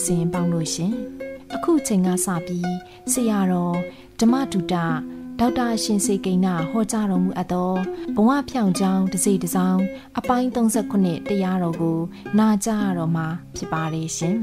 စဉ်ပေါင်းလို့ရှင်အခုချိန်ကစပြီးဆရာတော်ဓမ္မတုတဒေါက်တာရှင်စေကိန်းနာဟောကြားတော်မူအပ်သောဘဝဖြောင့်ကြောင်းတစ်စိတစ်စောင်းအပိုင်း39တရားတော်ကိုနာကြားရတော့မှာဖြစ်ပါတယ်ရှင်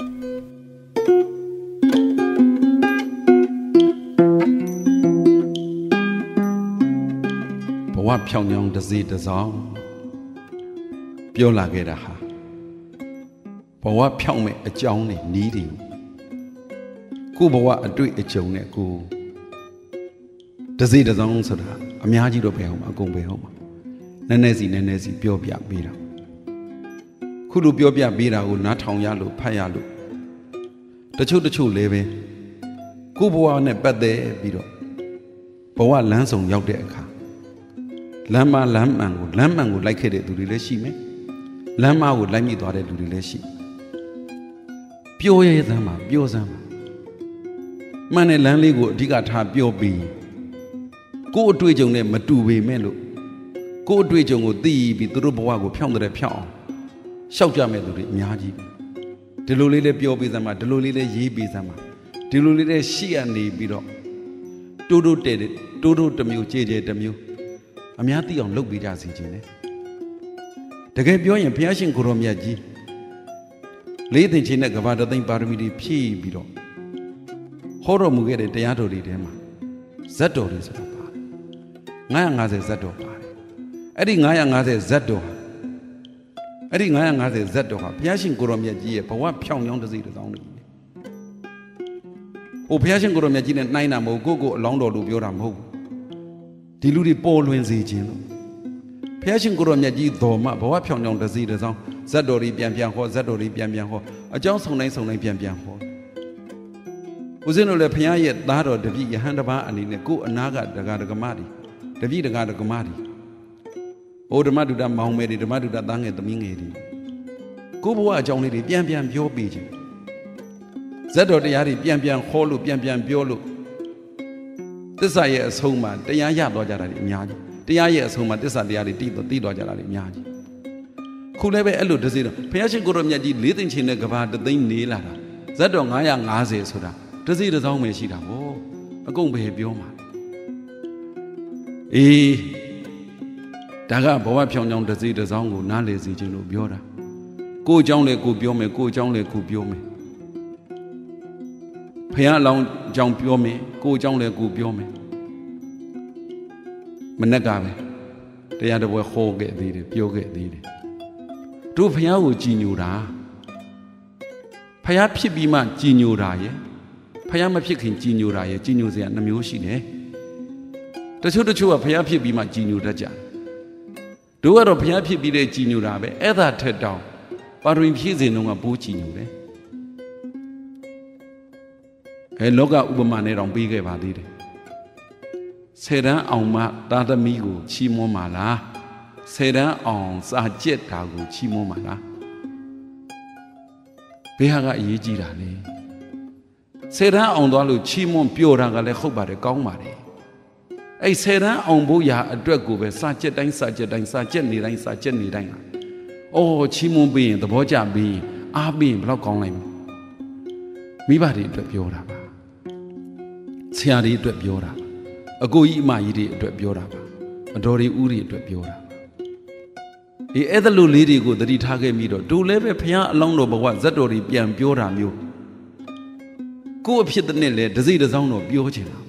ဘဝဖြောင့်ကြောင်းတစ်စိတစ်စောင်းပြောလာခဲ့တာဟာဘဝဖြောင့်မဲ့အကြောင်းနဲ့နီးတယ်ကိုဘဝအတွေ့အကြုံနဲ့ကိုတစ်စိတစ်စောင်းဆိုတာအများကြီးတော့ပဲဟုတ်မှာအကုန်ပဲဟုတ်မှာနည်းနည်းစီပြောပြပေးတာခုလိုပြောပြပေးတာကိုနားထောင်ရလို့ဖတ်ရလို့တချို့လည်းပဲကိုဘဝနဲ့ပတ်သက်ပြီးတော့ဘဝလမ်းဆောင်ရောက်တဲ့အခါလမ်းမှန်ကိုလိုက်ခဲ့တဲ့သူတွေလည်းရှိမယ်လမ်းမကိုလိုက်မိသွားတဲ့လူတွေလည်းရှိပြောရဲစမ်းပါပြောစမ်းပါမှန်တဲ့လမ်းလေးကိုအဓိကထားပြောပြီးကိုယ်အတွေ့အကြုံနဲ့မတူပေမဲ့လို့ကိုယ်အတွေ့အကြုံကိုသိပြီးသူတို့ဘဝကိုဖြောင့်တဲ့ဖြောင့်အောင်ရှောက်ကြမဲ့သူတွေအများကြီးဒီလိုလေးလည်းပြောပေးစမ်းပါဒီလိုလေးလည်းရေးပေးစမ်းပါဒီလိုလေးလည်းရှိရနေပြီးတော့တိုးတမျိုးကြဲတမျိုးအများသိအောင်လုပ်ပေးကြစီခြင်းနဲ့တကယ်ပြောရင်ဘုရားရှင်ကိုရောမြတ်ကြီးလေးသိချင်းနဲ့ကဘာတသိန်းပါရမီတွေဖြည့်ပြီးတော့ဟောတော်မူခဲ့တဲ့တရားတော်တွေထဲမှာဇတ်တော်တွေဆိုတာပါတယ်950ဇတ်တော်ပါတယ်အဲ့ဒီ950ဇတ်တော်ဟာဘုရားရှင်ကိုရောမြတ်ကြီးရဲ့ဘဝဖြောင့်ကြောင်းတစ်စိတစ်စောင်းတွေဘုရားရှင်ကိုရောမြတ်ကြီးနဲ့နှိုင်းတာမဟုတ်ကိုအလောင်းတော်လို့ပြောတာမဟုတ်ဒီလူတွေပေါ်လွင်စေခြင်းလို့ဘုရားရှင်ကိုရောမြတ်ကြီးတော်မှဘဝဖြောင့်ကြောင်းတစ်စိတစ်စောင်းဇတ်တော်တွေပြန်ဟောဇတ်တော်တွေပြန်ဟောအကြောင်းစုံတိုင်းပြန်ဟောဦးဇင်းတို့လည်းဘုရားရဲ့သားတော်တပည့်ယဟန်တစ်ပါးအနေနဲ့ကိုယ်အနာကဒကာဒကမတွေတပည့်ဒကာဒကမတွေအိုဓမ္မတုဒ္ဒမောင်မယ်တွေဓမ္မတုဒ္ဒသားငယ်သမီးငယ်တွေကိုယ်ဘဝအကြောင်းလေးတွေပြန်ပြောပေးခြင်းဇတ်တော်တရားတွေပြန်ဟောလို့ပြန်ပြောလို့သစ္စာရဲ့အဆုံးမှာတရားရသွားကြတာတွေအများကြီးတရားရဲ့အဆုံးမှာသစ္စာတရားတွေသိသွားကြတာတွေအများကြီးခုလည်းပဲအဲ့လိုတစ်စိတော့ဘုရားရှင်ကိုရောမြတ်ကြီးလေးသိန်းချင်းနဲ့ကဘာတသိန်းနေလာတာဇတ်တော်950ဆိုတာတစ်စိတစ်စောင်းပဲရှိတာဗောအကုန်ပဲပြောမှာအေးဒါကဘဝဖြောင်းချောင်းတစ်စိတစ်စောင်းကိုနားလေစီခြင်းလို့ပြောတာကိုယ်အကြောင်းလေကိုပြောမယ်ကိုယ်အကြောင်းလေကိုပြောမယ်ဖခင်အလောင်းအကြောင်းပြောမယ်ကိုယ်အကြောင်းလေကိုပြောမယ်မနဲ့ကပဲတရားတော်ဟောခဲ့သေးတယ်ပြောခဲ့သေးတယ်တို့ဖခင်ကိုကြည်ညိုတာဖခင်ဖြစ်ပြီးမှကြည်ညိုတာရဲ့ဖခင်မဖြစ်ခင်ကြည်ညိုတာရဲ့ကြည်ညိုစရာနှမျိုးရှိတယ်တချို့ကဖခင်ဖြစ်ပြီးမှကြည်ညိုတတ်ကြတို့ကတော့ဖခင်ဖြစ်ပြီးတဲ့ကြည်ညိုတာပဲအဲ့ဒါထက်တောင်ပါရင်ဖြည့်စင်တော့ကပိုးကြည်ညိုတယ်လောကဥပမာနဲ့တောင်ပေးခဲ့ပါသေးတယ်10 တန်းအောင်မှသားသမီးကိုချီးမွမ်းပါလား10 တန်းအောင်စာကျက်တာကိုချီးမွမ်းပါလားဘယ်ဟာကအရေးကြီးတာလဲ10 တန်းအောင်သွားလို့ချီးမွမ်းပြောတာကလည်းဟုတ်ပါတယ်ကောင်းပါတယ်အဲ့10 တန်းအောင်ဖို့ရာအတွက်ကိုပဲစာကျက်တိုင်းစာကျက်နေတိုင်းအော်ချီးမွမ်းပြီးရင်သဘောကျပြီးရင်အားပြီးရင်ဘယ်တော့ကောင်းလိုက်မလဲမိဘတွေအတွက်ပြောတာပါဆရာတွေအတွက်ပြောတာအကိုကြီးအမကြီးတွေအတွက်ပြောတာပါအတော်တွေဦးတွေအတွက်ပြောတာအဲ့ဒါလိုလေးတွေကိုသတိထားခဲ့ပြီးတော့တို့လည်းပဲဘုရားအလောင်းတော်ဘဝဇတ်တော်တွေပြန်ပြောတာမျိုးကိုယ့်အဖြစ်တဲ့နဲ့တစ်စိတစ်စောင်းတော့ပြောချင်တာ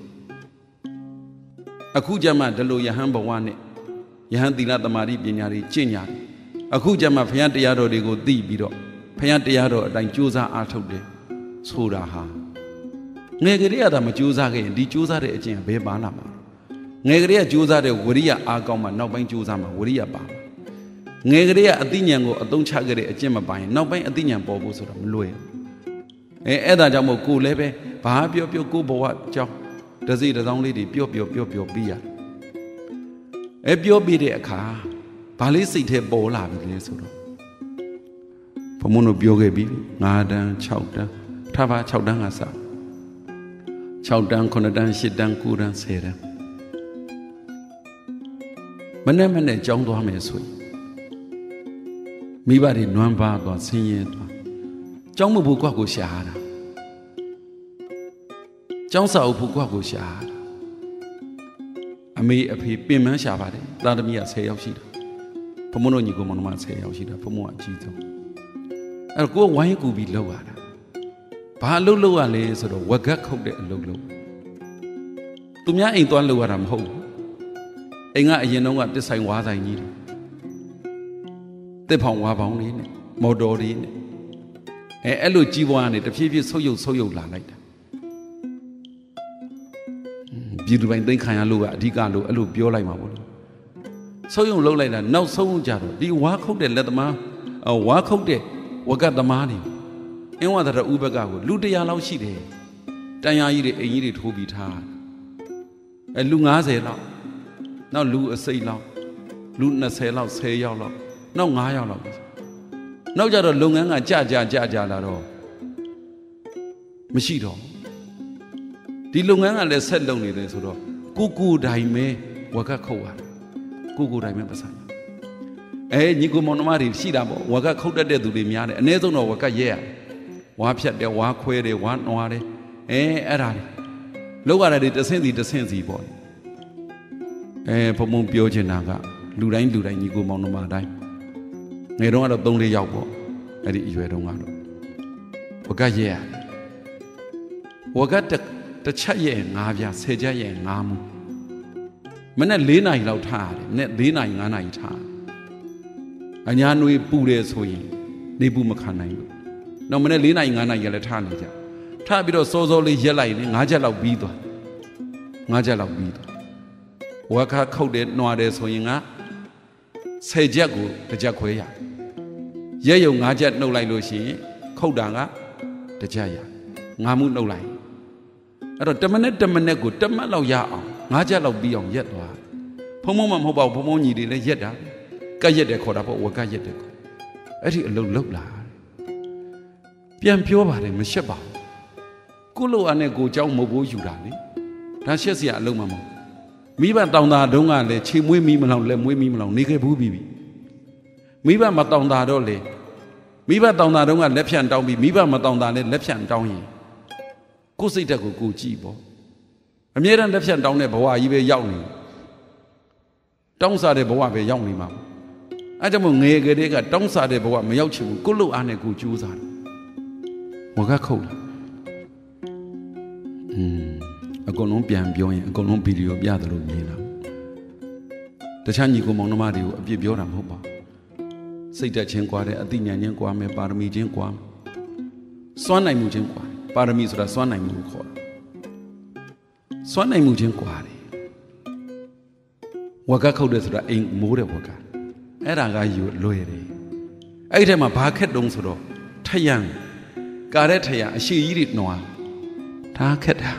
အခုကြမှာဒီလိုယဟန်ဘဝနဲ့ယဟန်သီလသမာဓိပညာတွေကျင့်ကြတယ်အခုကြမှာဘုရားတရားတော်တွေကိုသိပြီးတော့ဘုရားတရားတော်အတိုင်းကြိုးစားအားထုတ်တယ်ဆိုတာဟာငယ်ကလေးကသာမကြိုးစားခဲ့ရင်ဒီကြိုးစားတဲ့အကျင့်ဘယ်ပါလာမှာငယ်ကလေးကကြိုးစားတဲ့ဝရိယအားကောင်းမှနောက်ပိုင်းကြိုးစားမှဝရိယပါမှာငယ်ကလေးကအသိဉာဏ်ကိုအသုံးချခဲ့တဲ့အကျင့်မပိုင်နောက်ပိုင်းအသိဉာဏ်ပေါ်ဖို့ဆိုတာမလွယ်ဘူးအဲ့ဒါကြောင့်မို့ကိုလည်းပဲဘာပြောကိုဘဝကြောင်းတစ်စိတစ်စောင်းလေးတွေပြောပြီးရပြောပြီးတဲ့အခါဘာလေးစိတ်ထဲပေါ်လာပြီလဲဆိုတော့ဘုံမတို့ပြောခဲ့ပြီ9 တန်း6 တန်းထားပါ6 တန်းကစ6 တန်း9 တန်း10 တန်း9 တန်း10 တန်းမနဲ့ကြောင်းသွားမယ်ဆိုရင်မိဘတွေနွမ်းပါသွားဆင်းရဲသွားကျောင်းမဘူးကွက်ကိုရှာတာကျောင်းစာအုပ်ဘူးကွက်ကိုရှာတာအမေအဖေပင်မရှာပါတယ်သားသမီးက10ယောက်ရှိတာဘုံမတို့ညီကိုမောင်နှမ10ယောက်ရှိတာဘုံမကအကြီးဆုံးအဲ့ကိုဝိုင်းကူပြီးလှုပ်ရတာဘာအလုပ်လုပ်ရလဲဆိုတော့ဝက်ကတ်ခုတ်တဲ့အလုပ်လုပ်သူများအိမ်သွားလှုပ်ရတာမဟုတ်ဘူးအိမ်ကအရင်တုန်းကတစ်ဆိုင်ဝါးဆိုင်ကြီးတယ်တစ်ဖောင်ဝါပေါင်းလေးနဲ့မော်တော်လေးနဲ့အဲ့လိုကြီးပွားနေတဖြည်းဖြည်းဆုပ်ယုပ်လာလိုက်တာပြည်သူပိုင်းသိမ်းခံရလို့ကအဓိကလို့အဲ့လိုပြောလိုက်မှာပေါ့လို့ဆုပ်ယုပ်လှုပ်လိုက်တာနောက်ဆုံးကြတော့ဒီဝါခုတ်တဲ့လက်သမားဝါခုတ်တဲ့ဝကတ်သမားတွေအင်းဝဒရဥပကကိုလူ100လောက်ရှိတယ်တန်ရာကြီးတွေအိမ်ကြီးတွေထိုးပြီးထားလူ90လောက်နောက်လူအစိတ်လောက်လူ20လောက်10ယောက်လောက်နောက်9ယောက်လောက်နောက်ကြတော့လုပ်ငန်းကကြာလာတော့မရှိတော့ဒီလုပ်ငန်းကလည်းဆက်လုပ်နေတယ်ဆိုတော့ကိုတိုင်းပဲဝကတ်ခုတ်ရတယ်ကိုတိုင်းပဲပတ်စံညီကိုမောင်နှမတွေရှိတာပေါ့ဝါကခုတ်တတ်တဲ့သူတွေများတယ်အနည်းဆုံးတော့ဝါကရဲရတယ်ဝါဖြတ်တယ်ဝါခွဲတယ်ဝါနွားတယ်အဲ့ဒါတွေလောက်ရတာတွေတဆင့်စီပေါ့ဘုံပြောချင်တာကလူတိုင်းညီကိုမောင်နှမတိုင်းငယ်တော့ကတော့3-4ယောက်ပေါ့အဲ့ဒီအရွယ်တုန်းကတော့ဝါကရဲရတယ်ဝါကတစ်ချက်ရဲ9ပြ10ချက်ရဲ9မူမနေ့4နာရီလောက်ထားရတယ်မနေ့4နာရီ5နာရီထားအညာနွေပူတယ်ဆိုရင်နေပူမခံနိုင်ဘူး။နောက်မနေ့4နာရီ5နာရီကလည်းထားနေကြ။ထားပြီးတော့စောလေးရက်လိုက်ရင်5ချက်လောက်ပြီးသွား။5ချက်လောက်ပြီးသွား။ဝါခါခုတ်တယ်နှွာတယ်ဆိုရင်က10ချက်ကိုတစ်ချက်ခွဲရ။ရက်ယုံ5ချက်နှုတ်လိုက်လို့ရှိရင်ခုတ်တာကတစ်ချက်ရ။5မှုနှုတ်လိုက်။အဲ့တော့1မိနစ်ကို1မှတ်လောက်ရအောင်5ချက်လောက်ပြီးအောင်ရက်သွား။ဖုံမမဟုတ်ပါဘူးဖုံညီတွေလည်းရက်တာ။ကက်ရက်တယ်ခေါ်တာပေါ့ဝကက်ရက်တယ်အဲ့ဒီအလုံးလောက်လာပြန်ပြောပါတယ်မရှက်ပါဘူးကိုလိုအားနဲ့ကိုเจ้าမဟုတ်ဘူးယူတာလေဒါရှက်စရာအလုံးမမဟုတ်မိဘတောင်တာတုန်းကလည်းခြေမွေးမီးမလောင်လက်မွေးမီးမလောင်နေခဲ့ဘူးပြီမိဘမတောင်တာတော့လေမိဘတောင်တာတုန်းကလက်ဖြန့်တောင်းပြီးမိဘမတောင်တာလည်းလက်ဖြန့်တောင်းရင်ကိုယ်စိတ်ဓာတ်ကိုကြည့်ပေါ့အမြဲတမ်းလက်ဖြန့်တောင်းတဲ့ဘဝကြီးပဲရောက်နေတောင်းစားတဲ့ဘဝပဲရောက်နေမှာအဲ့ကြောင့်မို့ငယ်ကလေးကတောင်းစားတဲ့ဘဝမရောက်ချင်ဘူးကိုလို့အားနဲ့ကိုကြိုးစားတယ်ဝကခုတ်လာအကုန်လုံးပြန်ပြောရင်အကုန်လုံးဗီဒီယိုပြသလိုမြင်လာတခြားညီကိုမောင်နှမတွေကိုအပြစ်ပြောတာမဟုတ်ပါစိတ်တက်ချင်းကွာတယ်အသိဉာဏ်ချင်းကွာမယ်ပါရမီချင်းကွာစွမ်းနိုင်မှုချင်းကွာပါရမီဆိုတာစွမ်းနိုင်မှုခေါ်တာစွမ်းနိုင်မှုချင်းကွာတယ်ဝကခုတ်တယ်ဆိုတာအိမ်မိုးတဲ့ဝကအဲ့ဒါကယူလွယ်တယ်အဲ့ဒီထဲမှာဘာခက်တုံးဆိုတော့ထယံကာတဲ့ထယံအရှိကြီးတွေနှွားဒါခက်တာ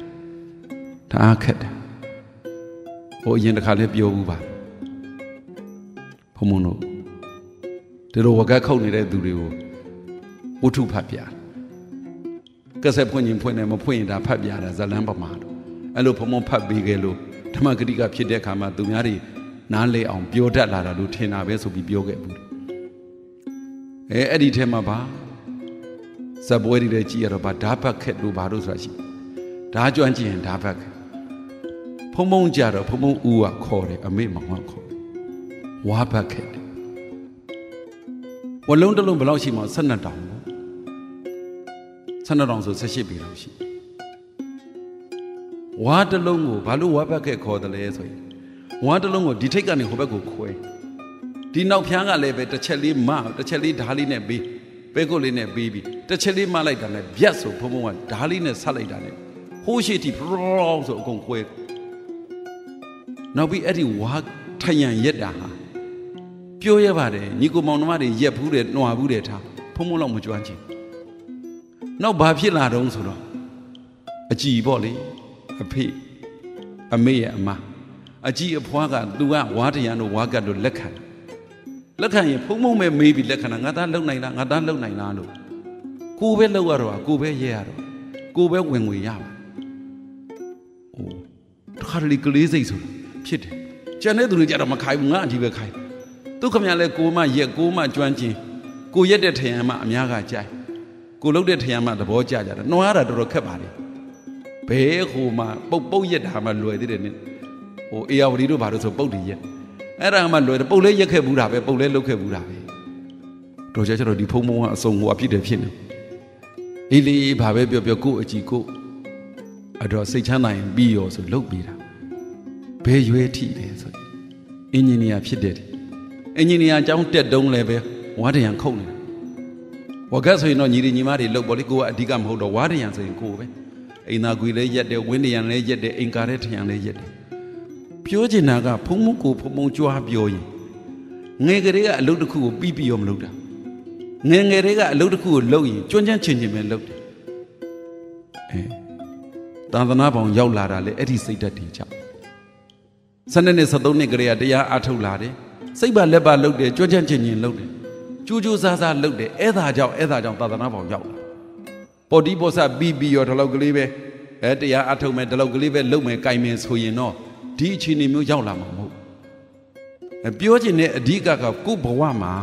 ဟိုအရင်တစ်ခါလေးပြောဘူးပါဘုံမတို့ဒီလိုဝကခုတ်နေတဲ့သူတွေကိုဝတ္ထုဖတ်ပြကဆက်ဖွင့်ရင်ဖွင့်တယ်မဖွင့်ရင်ဒါဖတ်ပြတာဇလန်းပမာတော့အဲ့လိုဘုံမဖတ်ပေးခဲ့လို့ဓမ္မဂတိကဖြစ်တဲ့အခါမှာသူများတွေနားလေအောင်ပြောတတ်လာတာလို့ထင်တာပဲဆိုပြီးပြောခဲ့ဘူးအဲ့ဒီထဲမှာပါဇပွဲတွေလည်းကြည့်ရတော့ဗာဓာဘတ်ခက်လို့ဘာလို့ဆိုတာရှိဓာကျွမ်းကြည့်ရင်ဓာဘတ်ခက်ဖုံဖုံကြတော့ဖုံဖုံဦးကခေါ်တယ်အမေမောင်ကခေါ်တယ်ဝါဘတ်ခက်တယ်ဝလုံးတစ်လုံးဘယ်လောက်ရှိမှ12တောင်12တောင်ဆို18ปีလောက်ရှိဝါတစ်လုံးကိုဘာလို့ဝါဘတ်ခက်ခေါ်တယ်လဲဆိုရင်ဝါတစ်လုံးကိုဒီထိတ်ကနေဟိုဘက်ကိုခွဲဒီနောက်ဖျားကလည်းပဲတစ်ချက်လေးဓာလေးနဲ့ပေးပဲကုတ်လေးနဲ့ပေးပြီးတစ်ချက်လေးမလိုက်တာနဲ့ဗျက်ဆိုဖုံဖုံကဓာလေးနဲ့ဆက်လိုက်တာနဲ့ဟိုးရှိတီပရောဆိုအကုန်ခွဲနောက်ပြီးအဲ့ဒီဝါထယံရက်တာဟာပြောရပါတယ်ညီကိုမောင်နှမတွေရက်ဘူးတယ်နှွာဘူးတယ်ထားဖုံဖုံလောက်မကြွမ်းချင်နောက်ဘာဖြစ်လာတော့ဆိုတော့အကြည်ပေါ့လေအဖေအမေရဲ့အမအကြည်အဖွားကသူကဝါထယံတို့ဝါကတ်တို့လက်ခံရင်ဖုံဖုံပဲမေးပြီးလက်ခံတာငါသားလုံနိုင်လားလို့ကိုပဲလောက်ရတော့ကိုပဲရဲရတော့ကိုပဲဝင်ငွေရပါအိုးတခါတလေကလေးစိတ်ဆိုဖြစ်တယ်ကျန်တဲ့သူတွေကြတော့မခိုင်းဘူးငါအကြီးပဲခိုင်းသူခမရလဲကိုမရက်ကိုမကျွမ်းကျင်ကိုရက်တဲ့ထယံမှအများကကြိုက်ကိုလုတ်တဲ့ထရံမှာသဘောကျကြတယ်နှွားတာတော်တော်ခက်ပါလေဘဲဟိုမှာပုတ်ရက်တာမှလွယ်သေးတယ်နင်ဟိုအေယာဝတီတို့ဘာလို့ဆိုပုတ်တည်ရက်အဲ့ဒါမှလွယ်တယ်ပုတ်လဲရက်ခဲ့ဘူးတာပဲပုတ်လဲလုတ်ခဲ့ဘူးတာပဲတော်ကြတော့ဒီဖုံဖုံကအစုံဟိုအဖြစ်တယ်ဖြစ်နေအေးလေးဘာပဲပြောကိုအကြည့်ကိုအဲ့တော့စိတ်ချမ်းသာရင်ပြီးရောဆိုလုတ်ပြီးတာဘဲရွေးထိတယ်ဆိုအင်ဂျင်နီယာဖြစ်တယ်အင်ဂျင်နီယာအကြောင်းတက်တုံးလည်းပဲဝါတရံခုတ်နေတာဝကတ်ဆိုရင်တော့ညီမတွေလုတ်ပေါ်လေကိုကအဓိကမဟုတ်တော့ဝါတရံဆိုရင်ကိုပဲအိမ်သာကွေလည်းရက်တယ်ဝင်းတရံလည်းရက်တယ်အိမ်ကားတဲ့ထရံလည်းရက်တယ်ပြောချင်တာကဖုံကိုဖုံကြွားပြောရင်ငယ်ကလေးကအလုပ်တစ်ခုကိုပြီးရောမလုပ်တာငယ်လေးကအလုပ်တစ်ခုကိုလုပ်ရင်ကျွမ်းကျန်းချင်ပဲလုပ်တယ်သာသနာပေါင်းရောက်လာတာလေအဲ့ဒီစိတ်ဓာတ်တွေကြောင့်12နှစ်13နှစ်ကလေးကတရားအားထုတ်လာတယ်စိတ်ပါလက်ပါလုပ်တယ်ကျွမ်းကျန်းချင်လုပ်တယ်ကြိုးကြိုးစားစားလုပ်တယ်အဲ့ဒါကြောင့်သာသနာပေါင်းရောက်လာပေါ်ဒီပေါ်ဆပြီးရောဒီလောက်ကလေးပဲတရားအားထုတ်မယ်ဒီလောက်ကလေးပဲလုပ်မယ်ကြိုင်မယ်ဆိုရင်တော့ဒီအခြေအနေမျိုးရောက်လာမှာမဟုတ်ပြောချင်တဲ့အဓိကကကိုယ့်ဘဝမှာ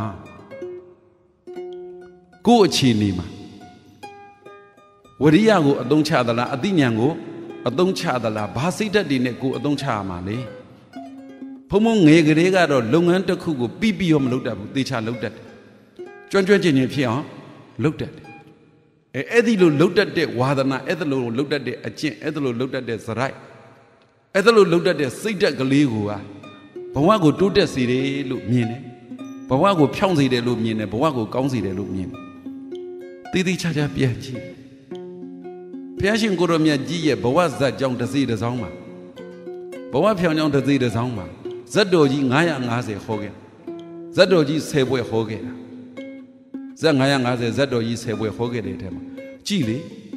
ကိုယ့်အခြေအနေမှာဝရိယကိုအသုံးချသလားအသိဉာဏ်ကိုအသုံးချသလားဘာစိတ်ဓာတ်တွေနဲ့ကိုယ်အသုံးချရမှာလဲဖုံငယ်ကလေးကတော့လုပ်ငန်းတစ်ခုကိုပြီးရောမလုပ်တတ်ဘူးသေချာလုပ်တတ်တယ်ကျွမ်းကျင်ဖြစ်အောင်လုပ်တတ်တယ်အဲ့ဒီလိုလုပ်တတ်တဲ့ဝါဒနာအဲ့ဒီလိုလုပ်တတ်တဲ့အကျင့်အဲ့ဒီလိုလုပ်တတ်တဲ့ဇရိုက်အဲ့ဒါလို့လှုပ်တတ်တဲ့စိတ်ဓာတ်ကလေးကိုဘဝကိုတိုးတက်စေတယ်လို့မြင်တယ်ဘဝကိုဖြောင့်စေတယ်လို့မြင်တယ်ဘဝကိုကောင်းစေတယ်လို့မြင်တယ်တည်ချာပြန်ကြည့်ဘုရားရှင်ကိုရောမြတ်ကြီးရဲ့ဘဝဇတ်ကြောင့်တစ်စီတစ်စောင်းမှာဘဝဖြောင့်ကြောင့်တစ်စီတစ်စောင်းမှာဇတ်တော်ကြီး950ဟောခဲ့ဇတ်တော်ကြီး10ပွဲဟောခဲ့တာဇတ်950ဇတ်တော်ကြီး10ပွဲဟောခဲ့တဲ့အထက်မှာကြည့်လေ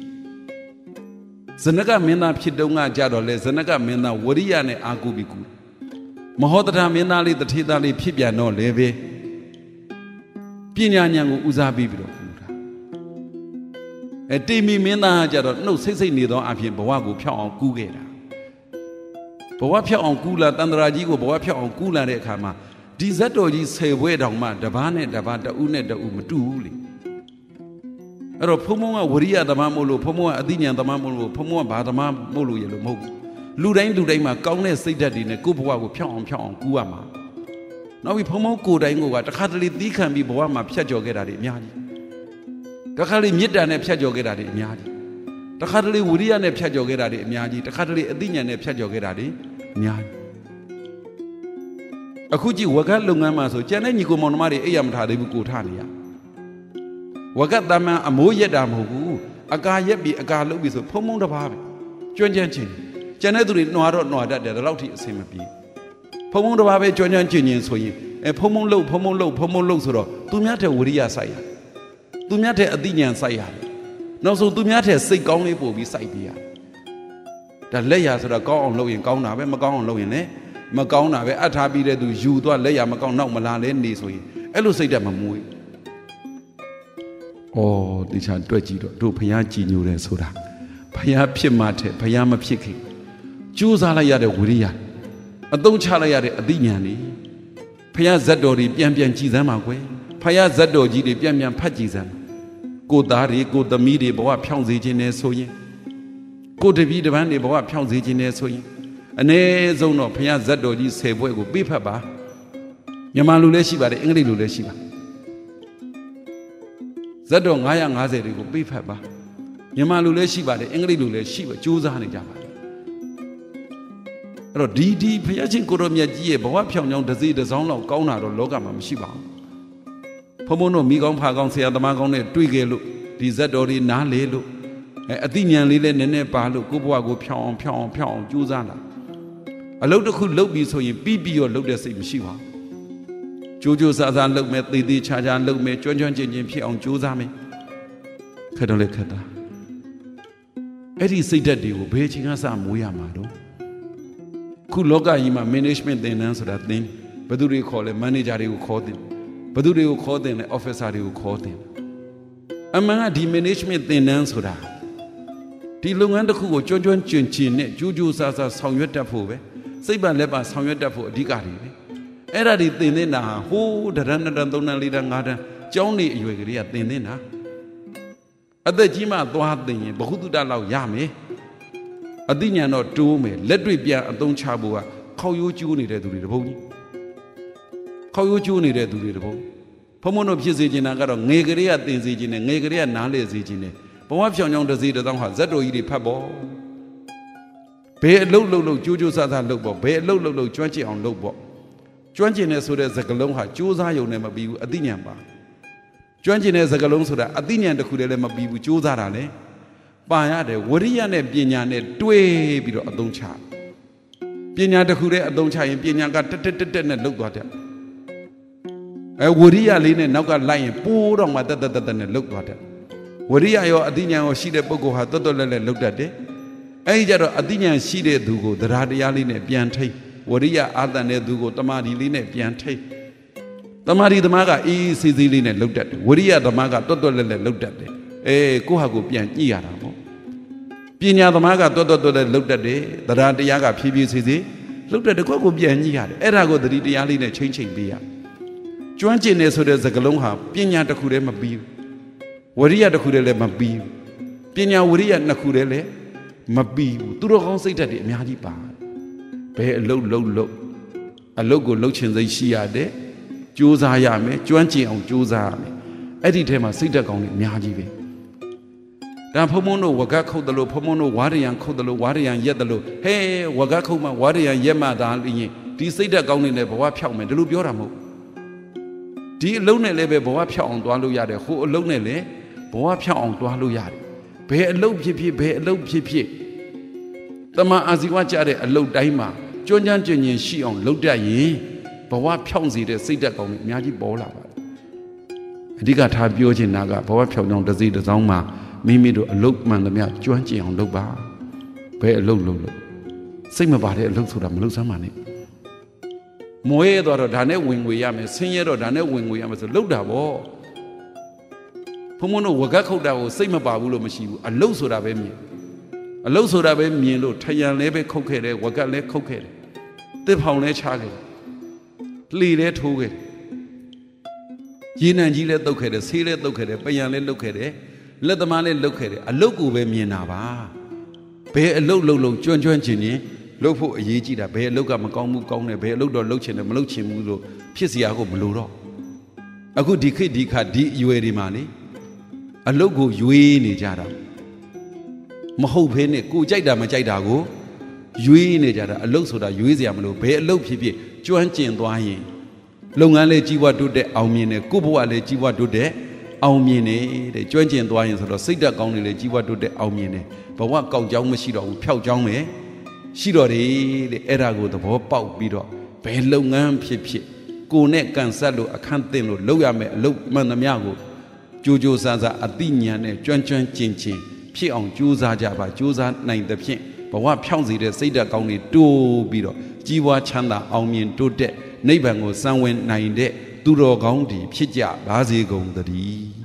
ဇနကမင်းသားဖြစ်တုန်းကကြတော့လေဇနကမင်းသားဝရိယနဲ့အာကုပြီးကူမဟောတရမင်းသားလေးတထေသားလေးဖြစ်ပြန်တော့လေပဲပညာဉာဏ်ကိုဦးစားပေးပြီးတော့ကူတာတိမီမင်းသားကြတော့နှုတ်ဆိတ်နေသောအဖြစ်ဘဝကိုဖြောက်အောင်ကူခဲ့တာဘဝဖြောက်အောင်ကူလာတန္တရာကြီးကိုဘဝဖြောက်အောင်ကူလာတဲ့အခါမှာဒီဇတ်တော်ကြီး10ဘွဲတောင်မှတပားနဲ့တပားတဦးနဲ့တဦးမတူဘူးလေအဲ့တော့ဖုံကဝရိယသမားမို့လို့ဖုံကအသိဉာဏ်သမားမို့လို့ဖုံကဘာသမားမို့လို့ရလို့မဟုတ်ဘူးလူတိုင်းမှာကောင်းတဲ့စိတ်ဓာတ်တွေနဲ့ကိုယ့်ဘဝကိုဖြောက်အောင်ကူရမှာနောက်ပြီးဖုံကိုယ်တိုင်ကတခါတလေသီးခံပြီးဘဝမှာဖြတ်ကျော်ခဲ့တာတွေအများကြီးတခါတလေမေတ္တာနဲ့ဖြတ်ကျော်ခဲ့တာတွေအများကြီးတခါတလေဝရိယနဲ့ဖြတ်ကျော်ခဲ့တာတွေအများကြီးတခါတလေအသိဉာဏ်နဲ့ဖြတ်ကျော်ခဲ့တာတွေအများကြီးအခုကြည့်ဝကလုပ်ငန်းမှာဆိုကျန်တဲ့ညီကိုမောင်နှမတွေအိပ်ရမထားသေးဘူးကိုထားနေရဝကတမန်အမိုးရက်တာမဟုတ်ဘူးအကာရက်ပြီးအကာလုပ်ပြီးဆိုဖုံတပါးပဲကျွမ်းကျန်းချင်းကျန်တဲ့သူတွေနှွာတော့နှွာတတ်တယ်ဒါတော့ထိအဆင်မပြေဖုံတပါးပဲကျွမ်းကျန်းချင်းဆိုရင်ဖုံလို့ဆိုတော့သူများတဲ့ဝရိယစိုက်ရသူများတဲ့အသိဉာဏ်စိုက်ရတယ်နောက်ဆုံးသူများတဲ့စိတ်ကောင်းလေးပို့ပြီးစိုက်ပေးရဒါလက်ရဆိုတော့ကောင်းအောင်လုပ်ရင်ကောင်းတာပဲမကောင်းအောင်လုပ်ရင်လည်းမကောင်းတာပဲအထားပြီးတဲ့သူယူသွားလက်ရမကောင်းနောက်မလာလဲနေဆိုရင်အဲ့လိုစိတ်ဓာတ်မမွေးဒီချာတွက်ကြည့်တော့တို့ဘုရားကြည်ညိုတယ်ဆိုတာဘုရားဖြစ်မှတဲ့ဘုရားမဖြစ်ခင်ကြိုးစားလိုက်ရတဲ့ဝိရိယအသုံးချလိုက်ရတဲ့အသိဉာဏ်တွေဘုရားဇတ်တော်တွေပြန်ကြည်စမ်းပါကွယ်ဘုရားဇတ်တော်ကြီးတွေပြန်ဖတ်ကြည်စမ်းကိုသားတွေကိုသမီးတွေဘဝဖြောင့်စေခြင်းနဲ့ဆိုရင်ကိုတပည့်တပန်းတွေဘဝဖြောင့်စေခြင်းနဲ့ဆိုရင်အ ਨੇ ဆုံးတော့ဘုရားဇတ်တော်ကြီး10ဘွဲကိုပေးဖတ်ပါမြန်မာလူလည်းရှိပါတယ်အင်္ဂလိပ်လူလည်းရှိပါဇတ်တော်950တွေကိုပေးဖတ်ပါမြန်မာလူလည်းရှိပါတယ်အင်္ဂလိပ်လူလည်းရှိပါကြိုးစားနေကြပါအဲ့တော့ဒီဘုရားရှင်ကိုရောမြတ်ကြီးရဲ့ဘဝဖြောင့်ကြောင်းတစ်စီတစ်စောင်းလောက်ကောင်းတာတော့လောကမှာမရှိပါဘူးဘုံတို့မိကောင်းဖာကောင်းဆရာသမားကောင်းနဲ့တွေ့ခဲ့လို့ဒီဇတ်တော်တွေနားလေလို့အသိဉာဏ်လေးလည်းနည်းနည်းပါလို့ကိုယ့်ဘဝကိုဖြောင်းအောင်ကြိုးစားလာအလုပ်တစ်ခုလုပ်ပြီးဆိုရင်ပြီးရောလုပ်တဲ့စိတ်မရှိပါဘူးကြိုးစားလုပ်မယ်သေချာလုပ်မယ်ကျွမ်းကျင်ဖြစ်အောင်ကြိုးစားမယ်ခက်တော့လေခက်တာအဲ့ဒီစိတ်ဓာတ်တွေကိုဘယ်ချိန်ကစမွေးရမှာတော့ခုလောကကြီးမှာ management သင်တန်းဆိုတာသင်ဘယ်သူတွေခေါ်လဲ manager တွေကိုခေါ်တယ်ဘယ်သူတွေကိုခေါ်တယ်လဲ officer တွေကိုခေါ်တယ်အမှန်ကဒီ management သင်တန်းဆိုတာဒီလုပ်ငန်းတစ်ခုကိုကျွမ်းကျင်နဲ့ကြိုးစားဆောင်ရွက်တတ်ဖို့ပဲစိတ်ပါလက်ပါဆောင်ရွက်တတ်ဖို့အဓိကတွေပဲအဲ့ဒါတွေသင်နေတာဟိုးတရဏတန်3တန်4တန်5တန်ကျောင်းနေအရွယ်ကလေးကသင်နေတာသက်ကြီးမှသွားသိရင်ဘဟုတုတလောက်ရမယ်အသိဉာဏ်တော့တိုးမယ်လက်တွေ့ပြန်အသုံးချဖို့ကခေါက်ရိုးကျိုးနေတဲ့သူတွေတပုံကြီးခေါက်ရိုးကျိုးနေတဲ့သူတွေတပုံဘုံဘုံတို့ဖြစ်စေချင်တာကတော့ငယ်ကလေးကသင်စေချင်တယ်ငယ်ကလေးကနားလေစေချင်တယ်ဘဝဖြောင်ချောင်းတစ်စီတစ်သောင်းဟာဇက်တော်ကြီးတွေဖတ်ပေါ်ဘယ်အလုပ်လုပ်လို့ကြိုးကြိုးစားစားလုပ်ပေါ့ဘယ်အလုပ်လုပ်လို့ကျွမ်းကျင်အောင်လုပ်ပေါ့ကျွမ်းကျင်တဲ့ဆိုတဲ့စကားလုံးဟာကြိုးစားရုံနဲ့မပြီးဘူးအသိဉာဏ်ပါကျွမ်းကျင်တဲ့စကားလုံးဆိုတာအသိဉာဏ်တစ်ခုတည်းလည်းမပြီးဘူးကြိုးစားတာလေပါရတယ်ဝရိယနဲ့ပညာနဲ့တွဲပြီးတော့အသုံးချပညာတစ်ခုတည်းအသုံးချရင်ပညာကတက်နဲ့လှုပ်သွားတယ်ဝရိယလေးနဲ့နောက်ကလိုက်ရင်ပိုးတော့မှတက်နဲ့လှုပ်သွားတယ်ဝရိယရောအသိဉာဏ်ရောရှိတဲ့ပုဂ္ဂိုလ်ဟာတော်လဲလှုပ်တတ်တယ်အဲဒီကြတော့အသိဉာဏ်ရှိတဲ့သူကိုတရားတရားလေးနဲ့ပြန်ထိတ်ဝရိယအာသန်တဲ့သူကိုတမာဒီလေးနဲ့ပြန်ထိတ်တမာဒီသမားကအေးစီစီလေးနဲ့လှုပ်တတ်တယ်ဝရိယသမားကတော်လဲလှုပ်တတ်တယ်ကိုယ့်ဟာကိုပြန်ကြည့်ရတာပေါ့ပညာသမားကတော်လဲလှုပ်တတ်တယ်တရားတရားကဖြည်းဖြည်းစီစီလှုပ်တတ်တယ်ကိုယ့်ကိုပြန်ကြည့်ရတယ်အဲ့ဒါကိုသတိတရားလေးနဲ့ချိန်ပေးရကျွမ်းကျင်နေဆိုတဲ့စကားလုံးဟာပညာတစ်ခုတည်းမပြီးဘူးဝရိယတစ်ခုတည်းလည်းမပြီးဘူးပညာဝရိယနှစ်ခုတည်းလည်းမပြီးဘူးသူတော်ကောင်းစိတ်ဓာတ်တွေအများကြီးပါဘယ်အလုပ်ကိုလှုပ်ချင်စိတ်ရှိရတယ်ကြိုးစားရမယ်ကျွမ်းကျင်အောင်ကြိုးစားရမယ်အဲ့ဒီထဲမှာစိတ်ဓာတ်ကောင်းတွေအများကြီးပဲဒါဖုံဖုံတို့ဝကခုတ်တယ်လို့ဖုံဖုံတို့ဝါရယံခုတ်တယ်လို့ဝါရယံရက်တယ်လို့ဟဲဝကခုတ်မှဝါရယံရက်မှသာလျင်ဒီစိတ်ဓာတ်ကောင်းတွေနဲ့ဘဝဖြောက်မယ်ဒီလိုပြောတာမဟုတ်ဒီအလုံးနဲ့လည်းပဲဘဝဖြောက်အောင်သွားလို့ရတယ်ဟိုအလုံးနဲ့လည်းဘဝဖြောက်အောင်သွားလို့ရတယ်ဘယ်အလုံးဖြစ်ဖြစ်ဘယ်အလုံးဖြစ်ဖြစ်တမန်အာဇီဝကြတဲ့အလုံးတိုင်းမှာကျွမ်းကျင်ရှိအောင်လုပ်တတ်ရင်ဘဝဖြောင့်စေတဲ့စိတ်ဓာတ်ကောင်းတွေအများကြီးပေါ်လာပါတယ်အဓိကထားပြောချင်တာကဘဝဖြောင့်ကြောင်းတစ်စီတစ်စောင်းမှာမိမိတို့အလုံးမှန်သမျှကျွမ်းကျင်အောင်လုပ်ပါဘယ်အလုံးလုပ်လို့စိတ်မပါတဲ့အလုံးဆိုတာမလုပ်စမ်းပါနဲ့မွေးတော့ဒါနဲ့ဝင်ငွေရမယ်ဆင်းရဲတော့ဒါနဲ့ဝင်ငွေရမယ်ဆိုလုပ်တာပေါ့ဘုံဘုံတို့ဝကခုတ်တာကိုစိတ်မပါဘူးလို့မရှိဘူးအလုံးဆိုတာပဲမြင်အလုံးဆိုတာပဲမြင်လို့ထရံလည်းပဲခုတ်ခဲ့တယ်ဝကလည်းခုတ်ခဲ့တယ်တစ်ဖောင်လည်းချခဲ့တယ်လှီလည်းထိုးခဲ့တယ်ရေနံကြီးလည်းတုတ်ခဲ့တယ်ဆေးလည်းတုတ်ခဲ့တယ်ပယံလည်းလုတ်ခဲ့တယ်လက်သမားလည်းလုတ်ခဲ့တယ်အလုံးကိုပဲမြင်တာပါဘယ်အလုံးလုံးကျွမ်းကျင်ရင်လှုပ်ဖို့အရေးကြီးတာဘယ်အလုပ်ကမကောင်းဘူးကောင်းတယ်ဘယ်အလုပ်တော့လှုပ်ချင်တယ်မလှုပ်ချင်ဘူးလို့ဖြစ်စရာကိုမလိုတော့အခုဒီခေတ်ဒီခါဒီအရွယ်တွေမှာလေအလုပ်ကိုရွေးနေကြတာမဟုတ်ဘဲနဲ့ကိုကြိုက်တာမကြိုက်တာကိုရွေးနေကြတာအလုပ်ဆိုတာရွေးစရာမလိုဘယ်အလုပ်ဖြစ်ဖြစ်ကျွမ်းကျင်သွားရင်လုပ်ငန်းလေးကြီးပွားတိုးတက်အောင်မြင်တယ်ကိုယ့်ဘဝလေးကြီးပွားတိုးတက်အောင်မြင်တယ်ကျွမ်းကျင်သွားရင်ဆိုတော့စိတ်ဓာတ်ကောင်းနေလေကြီးပွားတိုးတက်အောင်မြင်တယ်ဘဝကောက်ကြောင်းမရှိတော့ဘူးဖျောက်ကြောင်းပဲရှိတော့တယ်တဲ့အဲ့ဒါကိုသဘောပေါက်ပြီးတော့ဘယ်လုပ်ငန်းဖြစ်ဖြစ်ကိုနဲ့ကန်ဆက်လို့အခန်းတင်လို့လုပ်ရမယ်အလုပ်မှန်သမျှကိုကြိုးကြိုးစားစားအသိဉာဏ်နဲ့ကျွမ်းကျင်ဖြစ်အောင်ကြိုးစားကြပါကြိုးစားနိုင်သဖြင့်ဘဝဖြောင့်စေတဲ့စိတ်ဓာတ်ကောင်းတွေတိုးပြီးတော့ကြီးပွားချမ်းသာအောင်မြင်တိုးတက်နိဗ္ဗာန်ကိုစံဝင်နိုင်တဲ့သူတော်ကောင်းတွေဖြစ်ကြပါစေကုန်သတည်း